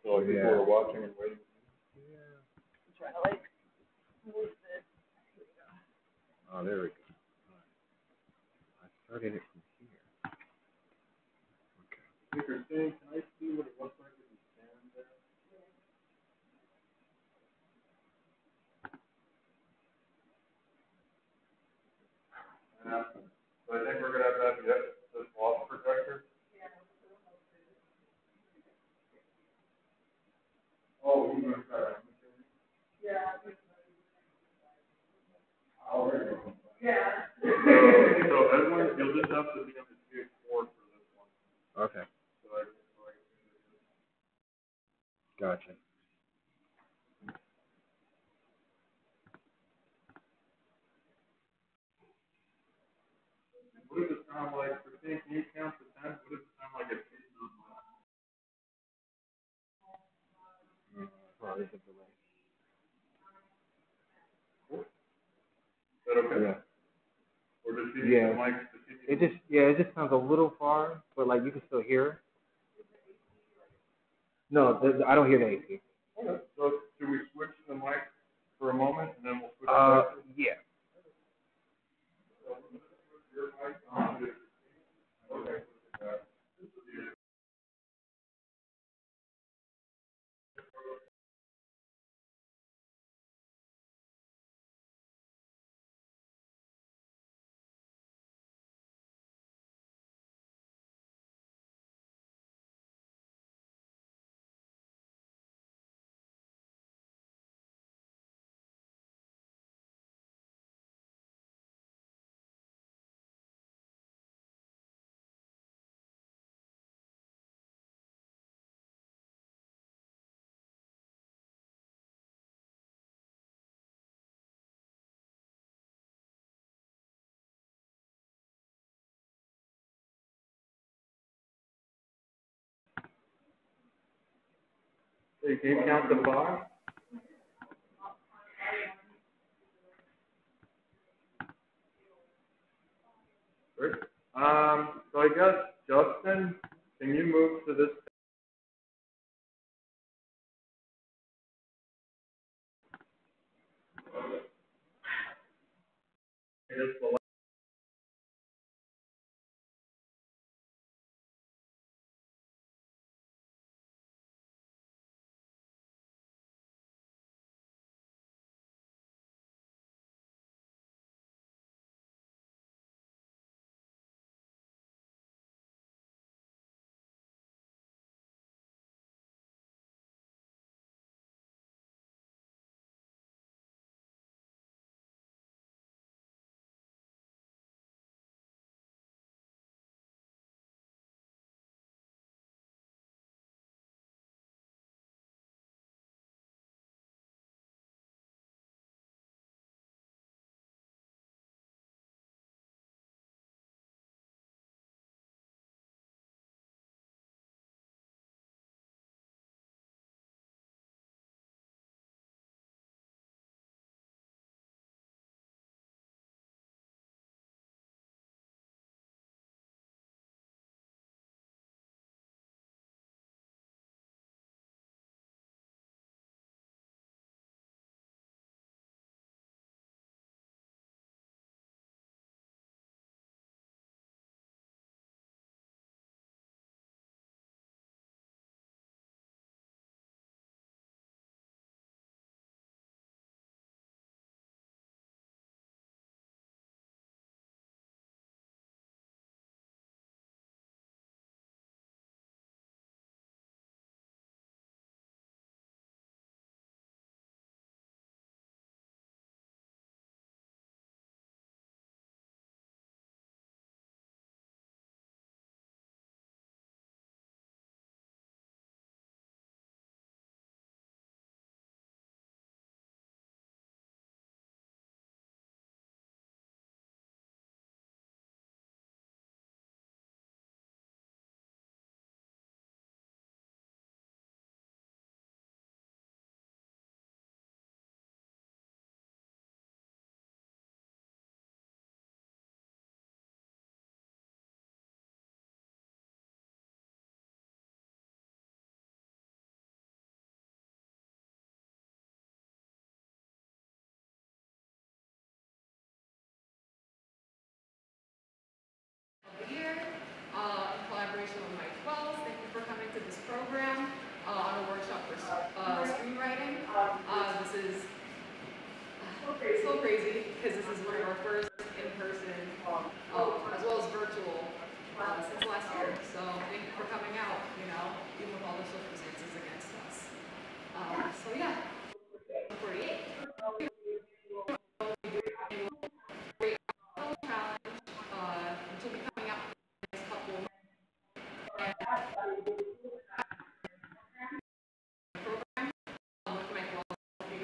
So like people are watching and waiting. Yeah. I'm trying to like move this. Oh, there we go. I started it from here. Okay. Hey, Christine, can I see what it looks like if you stand there? So I think we're gonna have to have this loss projector. Oh, you're gonna try that. Yeah. Oh, there you go. Yeah. So everyone, you'll just have to be on the stage 4 for this one. Okay. So gotcha. What does it sound like? Christine, can you count to 10? What does it sound like if she's not probably the delay. Is that okay? Yeah. Or does she need the mic? It just sounds a little far, but like you can still hear her. No, I don't hear the AC. Okay. So should we switch the mic for a moment and then we'll switch yeah. Your mic on. Okay. Hey, can you count to 5? Great. So I guess Justin, can you move to this? It is the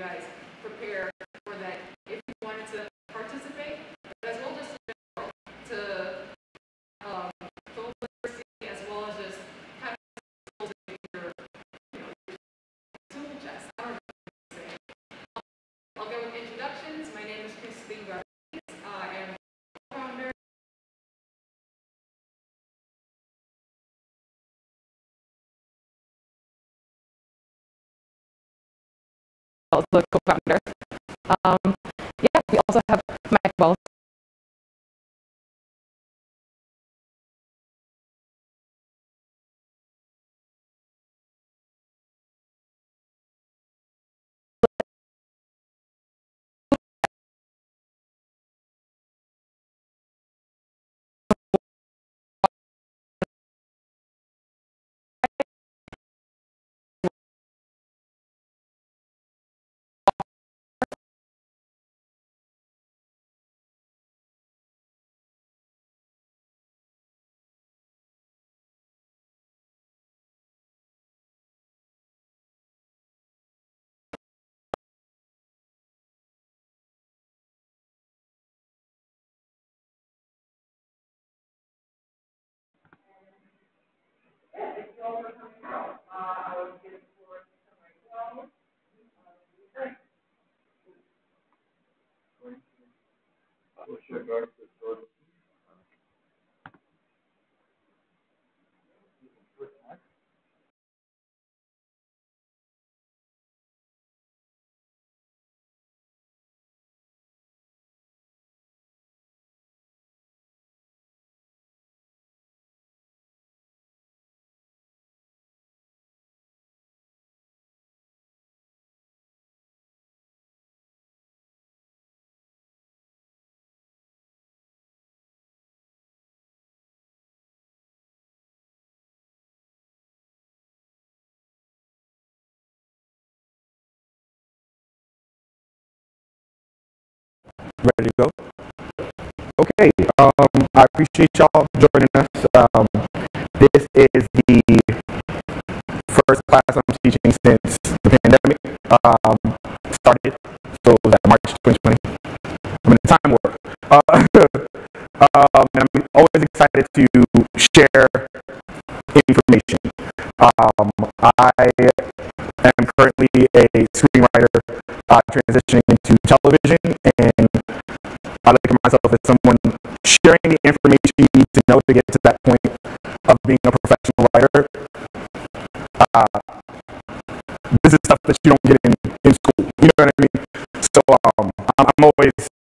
guys prepare for that if you wanted to participate, but as well just in general to film literacy as well as just having skills in your, tool chest. I don't know what to say. I'll go with introductions. My name is Christine Garcia. I am founder. Also co-founder. Yeah, we also have Mike Wells. Ready to go? Okay, I appreciate y'all joining us. This is the first class I'm teaching since the pandemic started, so it was at March 2020. I'm in a time warp. And I'm always excited to share information. I am currently a screenwriter transitioning into television, and I look at myself as someone sharing the information you need to know to get to that point of being a professional writer. This is stuff that you don't get in school. You know what I mean? So I'm always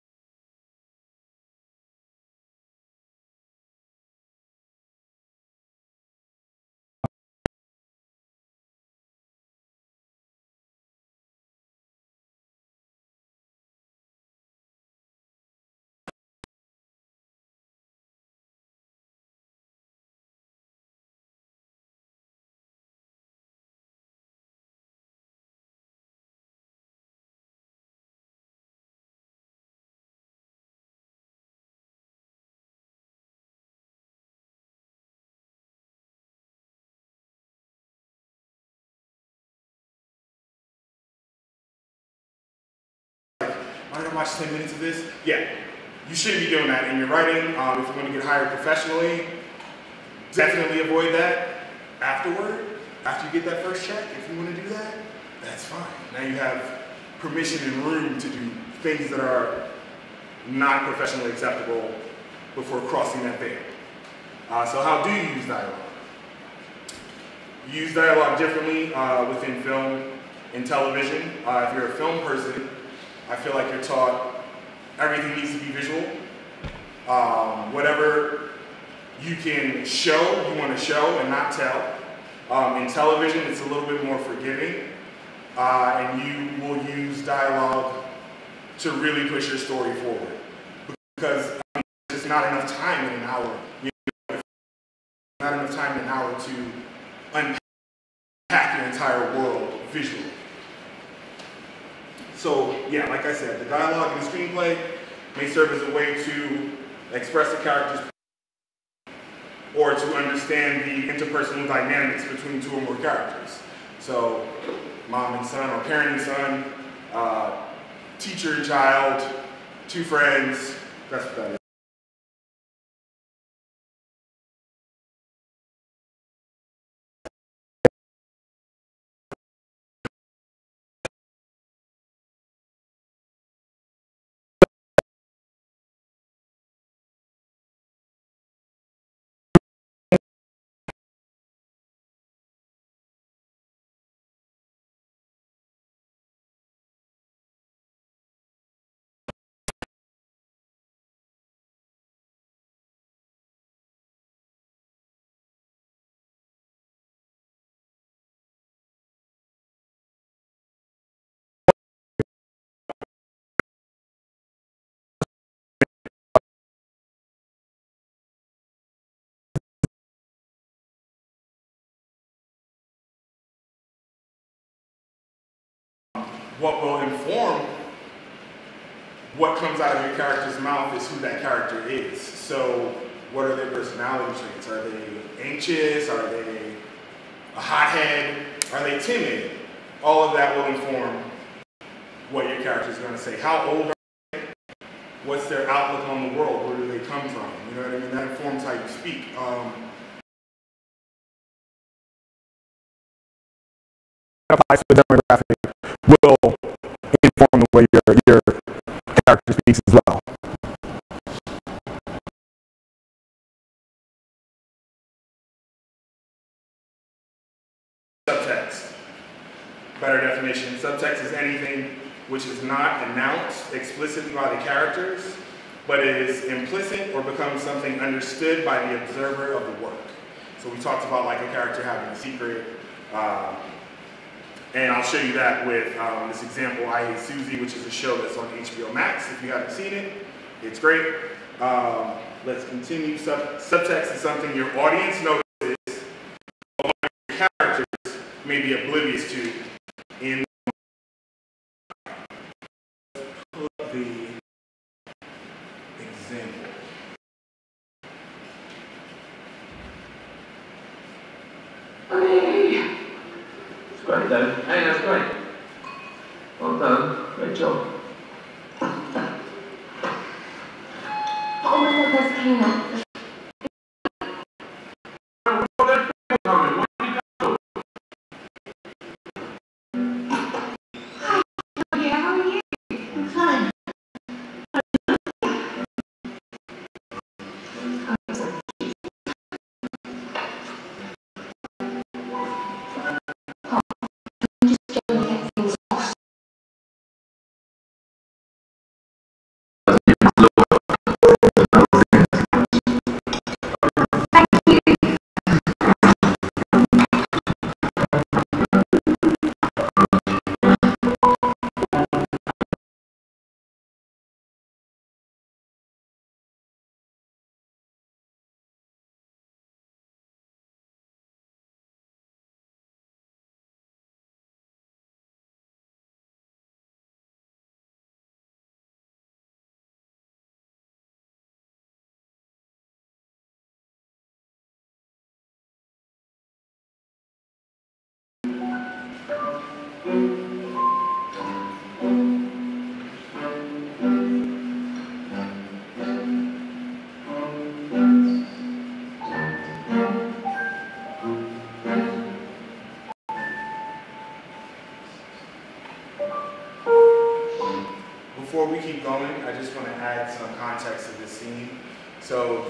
I'm gonna watch 10 minutes of this. Yeah, you shouldn't be doing that in your writing. If you want to get hired professionally, definitely avoid that afterward. After you get that first check, if you want to do that, that's fine. Now you have permission and room to do things that are not professionally acceptable before crossing that veil. So how do you use dialogue? You use dialogue differently within film and television. If you're a film person, I feel like you're taught everything needs to be visual. Whatever you can show, you want to show and not tell. In television, it's a little bit more forgiving, and you will use dialogue to really push your story forward. Because there's not enough time in an hour. Not enough time in an hour to unpack your entire world visually. So yeah, like I said, the dialogue in the screenplay may serve as a way to express the characters or to understand the interpersonal dynamics between two or more characters. So mom and son or parent and son, teacher and child, two friends, that's what that is. What will inform what comes out of your character's mouth is who that character is. So what are their personality traits? Are they anxious? Are they a hothead? Are they timid? All of that will inform what your character is going to say. How old are they? What's their outlook on the world? Where do they come from? You know what I mean? That informs how you speak. Applies to the demographic will inform the way your character speaks as well. Subtext. Better definition. Subtext is anything which is not announced explicitly by the characters, but is implicit or becomes something understood by the observer of the work. So we talked about like a character having a secret, and I'll show you that with this example, I Hate Susie, which is a show that's on HBO Max. If you haven't seen it, it's great. Let's continue. Subtext is something your audience notices, but your characters may be oblivious to in the example. Hey, it's great though. Hey, that's great. Well done. Great job. Oh my God, there's Kina. Before we keep going, I just want to add some context to this scene. So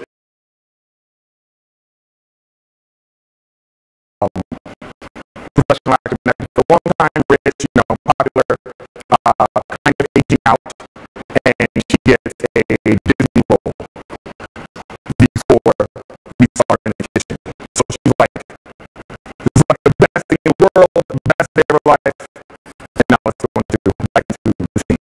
Professional actor been acting for a long time, rich, popular, kind of aging out, and she gets a Disney role before we start in the kitchen. So she's like, this is like the best thing in the world, the best day of her life, and now let's go into back to the scene.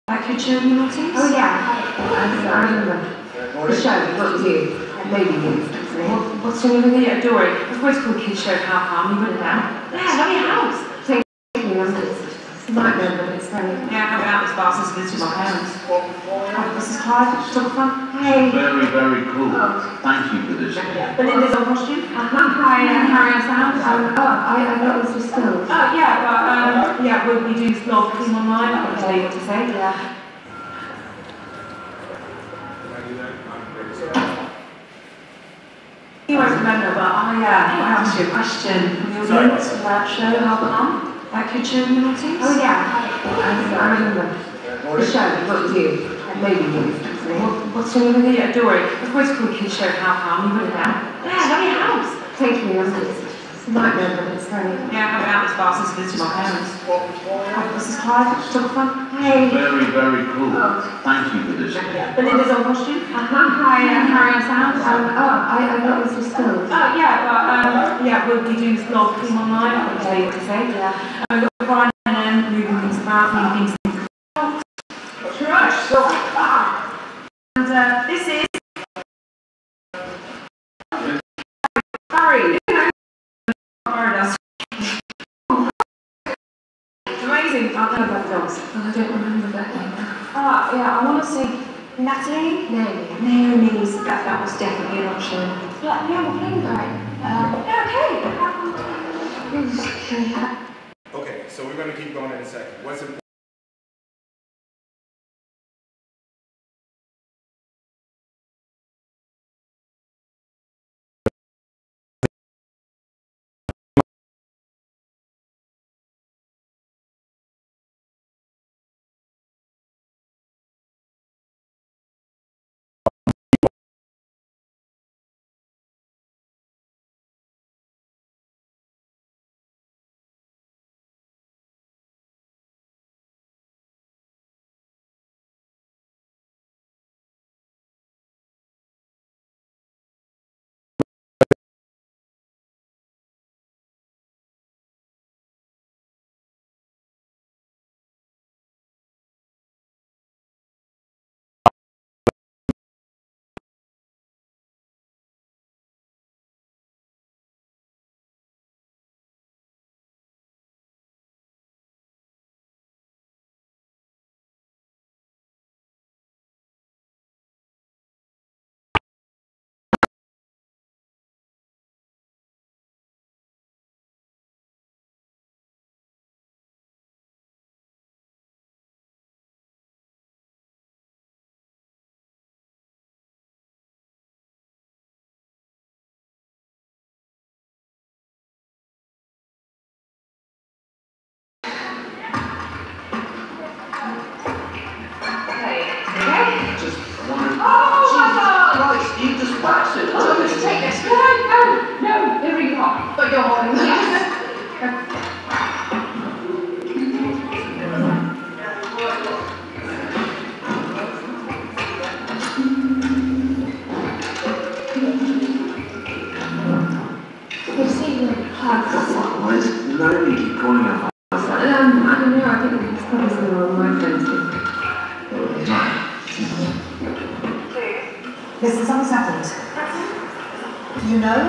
That could show you notice? Oh yeah, I remember. The show, what was you? Maybe you. What's the name of it? Yeah, Dory. Of course, called Kids Show. How come you wouldn't know? Yeah, love your house. Thank you. It's a nightmare, but it's great. Yeah, I haven't out this far since visiting my parents. This is Clive, photographer. Hey. Very, very cool. Thank you for this. Belinda's on costume. Hi, Harry and Sam. I thought this was still. Oh, yeah, but, yeah, we do blog team online. I can't tell you what to say. Yeah. You won't remember, but I asked you a question. Your links to that show, how come? That could show you notice? Oh yeah, I remember. The show, what was you? Maybe you. What's the name of it? Yeah, Dory. Of course, called Kids Show. How come you wouldn't know? Yeah, love your house. Thank you. It's a nightmare, but it's great. Yeah, I haven't out this far since visiting my parents. This is Clive, photographer. Hey. Very, very cool. Thank you for this. Belinda's on costume. Hi, Harry and Sam. I thought this was still. Oh yeah, but yeah, we do blog team online. I can't tell you what to say. Yeah. We've got Brian and moving things about, moving things. Right. And this is Barry. It's amazing. I know about dogs. I don't remember that name. Yeah, I want to say Natalie? Naomi's. That was definitely an option. Yeah, we're playing great. Okay, so we're going to keep going in a second. What's important? This is unsettled. Do you know?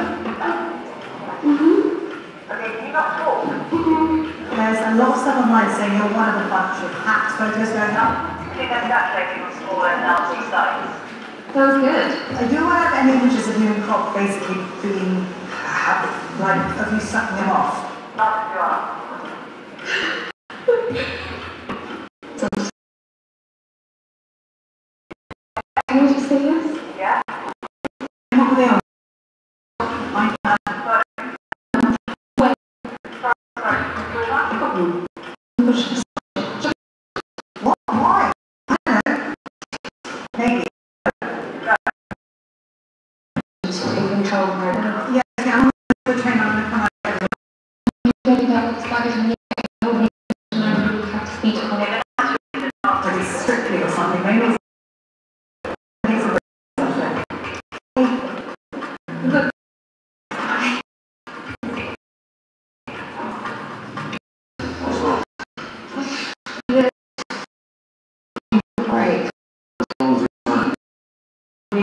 Okay, can you not talk? There's a lot of stuff online saying you're one of a bunch of hacked photos going up. I think that's calculating on smaller LT sites. Sounds good. Do you have any images of you and Cobb basically being, like, of you sucking him off? Not if you are. Can you just say yes? Yeah. What were they on? What? Why? I don't know. Maybe. Just in control right now. Yeah, okay, I'm going to train on the come out. Maybe that was baggage and you have to speak on it. Pretty strictly or something, maybe.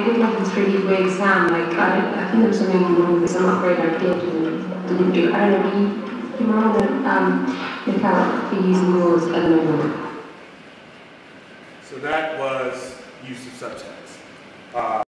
did like the 3D wigs down, like, I think there was something wrong with some upgrade I did and didn't do. I don't know, do you want to look out for using yours at the moment? So that was use of subtext.